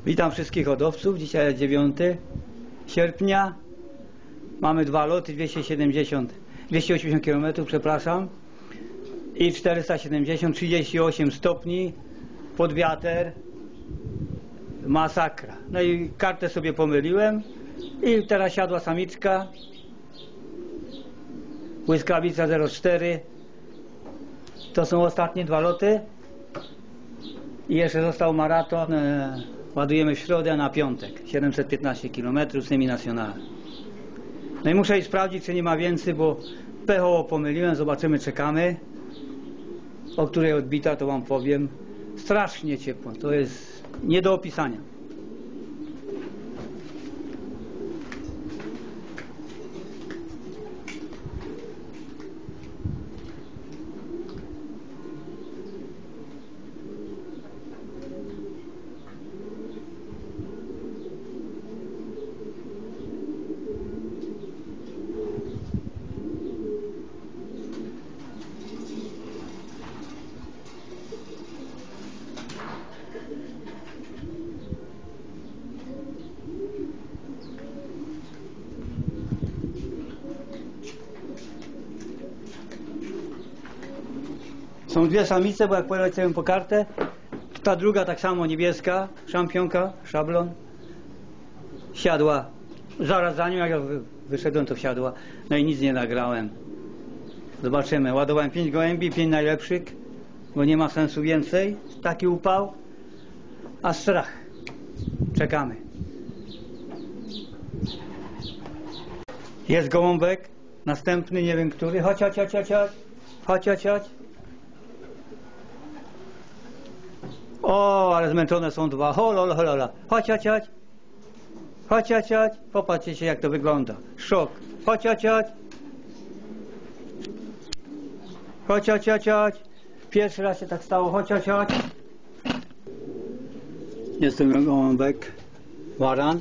Witam wszystkich hodowców. Dzisiaj jest 9 sierpnia. Mamy dwa loty, 280 km, przepraszam. I 470, 38 stopni pod wiatr. Masakra. No i kartę sobie pomyliłem i teraz siadła samiczka. Błyskawica 04. To są ostatnie dwa loty. I jeszcze został maraton. Ładujemy w środę na piątek. 715 km semi-nacjonalne. No i muszę iść sprawdzić, czy nie ma więcej, bo pechowo pomyliłem. Zobaczymy, czekamy. O której odbita, to wam powiem. Strasznie ciepło. To jest nie do opisania. Są dwie samice, bo jak poleciałem po kartę, ta druga tak samo niebieska, szampionka, szablon, siadła. Zaraz za nią, jak ja wyszedłem, to wsiadła. No i nic nie nagrałem. Zobaczymy. Ładowałem 5 gołębi, 5 najlepszych, bo nie ma sensu więcej. Taki upał, a strach. Czekamy. Jest gołąbek, następny, nie wiem który. Chodź, chodź, chodź, chodź, chodź. Chodź, chodź, chodź. O, ale zmęczone są dwa. Holola, holola. Chodź, chodź, chodź. Chodź, chodź, chodź. Popatrzcie się, jak to wygląda. Szok. Chodź, chodź, chodź. Chodź, chodź, chodź, chodź. Pierwszy raz się tak stało. Chodź, chodź, chodź. Jestem gołąbek. Waran.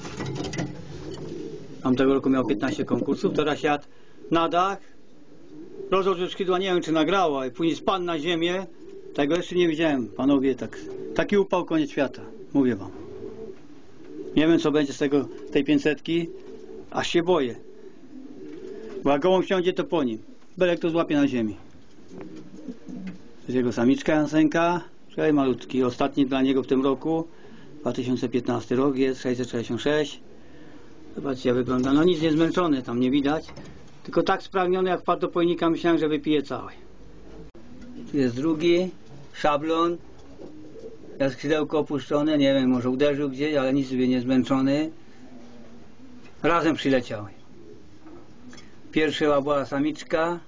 Tamtego roku miał 15 konkursów. Teraz siadł na dach. Rozłożył skrzydła, nie wiem, czy nagrała. I później spadł na ziemię. Tego jeszcze nie widziałem, panowie, taki upał, koniec świata, mówię wam. Nie wiem, co będzie z tej 500, aż się boję. Bo jak gołąb wsiądzie, to po nim. Belek to złapie na ziemi. To jest jego samiczka Jansenka, czyli malutki, ostatni dla niego w tym roku, 2015 rok, jest 666. Zobaczcie, jak wygląda, no nic nie zmęczony, tam nie widać. Tylko tak spragniony, jak wpadł do pojnika, myślałem, że wypije cały. Tu jest drugi, szablon, ja skrzydełko opuszczone, nie wiem, może uderzył gdzieś, ale nic sobie nie zmęczony. Razem przyleciały. Pierwsza była samiczka,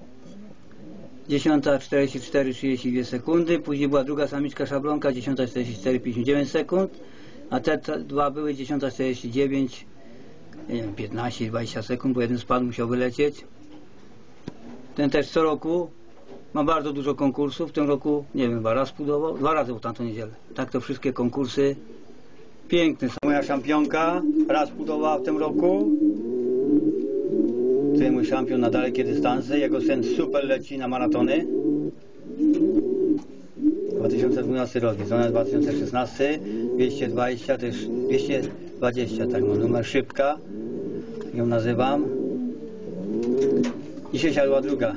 10:44:32 sekundy, później była druga samiczka szablonka, 10:44:59 sekund, a te dwa były 10:49, nie wiem, 15-20 sekund, bo jeden spadł, musiał wylecieć. Ten też co roku ma bardzo dużo konkursów. W tym roku, nie wiem, chyba raz budował, 2 razy w tamtą niedzielę. Tak to wszystkie konkursy. Piękny. Moja szampionka raz budowała w tym roku. To jest mój szampion na dalekie dystanse. Jego syn super leci na maratony. 2012 rok, jest ona 2016, 220, też 220, tak ma numer, szybka, ją nazywam. Dzisiaj siadła druga.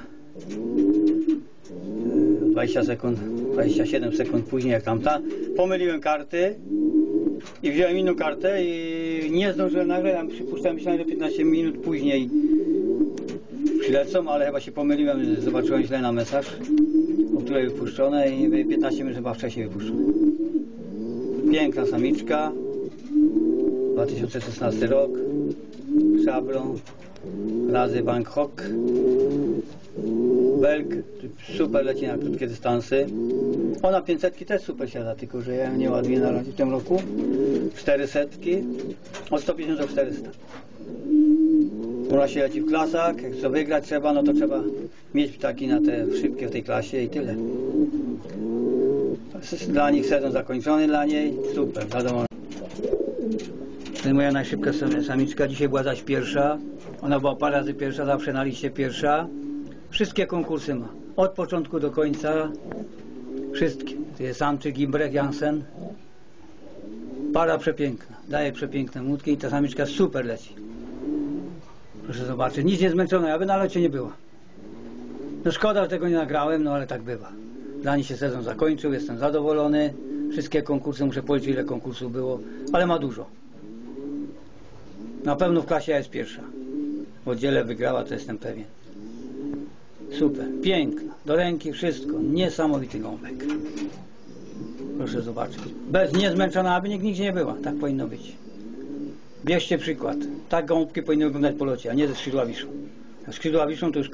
20 sekund, 27 sekund później jak tamta. Pomyliłem karty i wziąłem inną kartę i nie zdążyłem nagrać. Przypuszczałem, myślałem, że 15 minut później przylecą, ale chyba się pomyliłem, zobaczyłem źle na mesaż, o której wypuszczone i 15 minut chyba wcześniej wypuszczone. Piękna samiczka, 2016 rok, szablon, razy Bangkok. Belk, super leci na krótkie dystanse. Ona 500 też super siada, tylko że ja ją nie ładuję na razie w tym roku. 400, od 150 do 400. Ona się leci w klasach, jak co wygrać trzeba, no to trzeba mieć ptaki na te szybkie w tej klasie i tyle. Dla nich sezon zakończony, dla niej super, wiadomo. To jest moja najszybka samiczka, dzisiaj była zaś pierwsza. Ona była parę razy pierwsza, zawsze na liście pierwsza. Wszystkie konkursy ma. Od początku do końca. Wszystkie. To jest samczyk Imbrecht Jansen. Para przepiękna, daje przepiękne młódki i ta samiczka super leci. Proszę zobaczyć, nic nie zmęczona, aby na locie nie była. No szkoda, że tego nie nagrałem, no ale tak bywa. Dla niej się sezon zakończył, jestem zadowolony. Wszystkie konkursy, muszę policzyć, ile konkursów było, ale ma dużo. Na pewno w klasie jest pierwsza. W oddziale wygrała, to jestem pewien. Super, piękna, do ręki wszystko, niesamowity gąbek. Proszę zobaczyć. Niezmęczona, aby nigdzie nie była, tak powinno być. Bierzcie przykład. Tak gąbki powinny wyglądać po locie, a nie ze skrzydła wiszą. A skrzydła wiszą to już